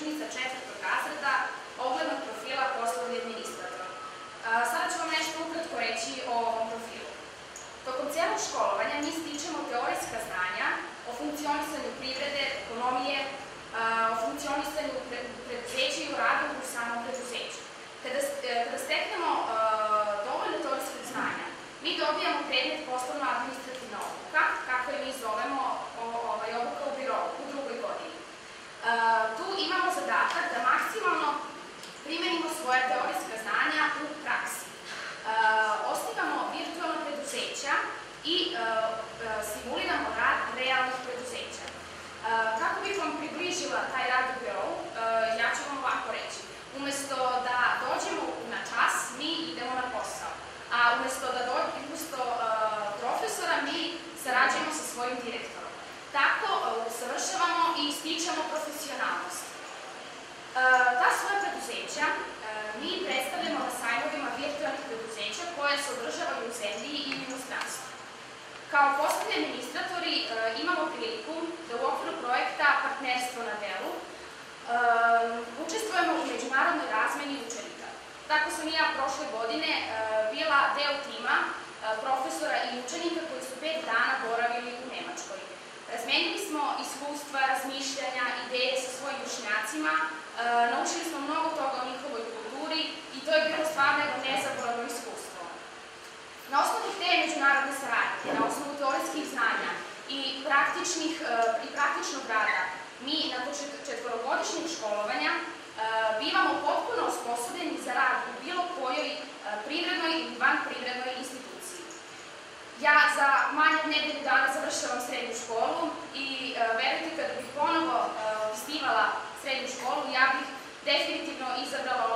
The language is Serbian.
učenica 4. razreda oglednog profila poslovni administrator. Sada ću vam nešto ukratko reći o ovom profilu. Tokom cijelog školovanja mi stičemo teorijska znanja o funkcionisanju privrede, ekonomije, o funkcionisanju preduzeća i o radu u samom preduzeću. Kada steknemo dovoljno teorijskih znanja, mi dobijamo predmet poslovno-administrativna obuka, kako je mi zovemo obuka u birovu, u drugoj godini. Tu imamo zadatak da maksimalno primenimo svoje teorijska znanja u praksi. Osnivamo virtualna preduzeća i simuliramo rad realnih preduzeća. Kako bih vam približila taj rad u birovu, ja ću vam ovako reći. Umesto da dođemo na čas, mi idemo na posao. A umesto profesora, mi sarađujemo sa svojim direktorom. Tako usavršavamo i stičemo profesionalnost. Ta svoja preduzeća mi predstavljamo na sajmovima virtualnih preduzeća koje se održavaju u zemlji i u inostranstvu. Kao poslovni administratori imamo priliku da u okviru projekta Partnerstvo na delu učestvujemo u međunarodnoj razmeni učenika. Tako sam i ja prošle godine bila deo tima profesora i učenika koji su 5 dana boravili u Nemačkoj. Razmenili smo iskustva, razmišljanja, ideje sa svojim vršnjacima, naučili smo mnogo toga o njihovoj kulturi i to je bilo stvarno jedno nezaboravno iskustvo. Na osnovu te međunarodne saradnje, na osnovu teorijskih znanja i praktičnog rada, mi nakon 4-godišnjeg školovanja bivamo potpuno osposobljeni za rad u bilo kojoj privrednoj ili vanprivrednoj instituciji. Ja za manje od nedelju dana završavam srednju školu i verujte, kada bih ponovo upisnivala srednju školu, ja bih definitivno izabrala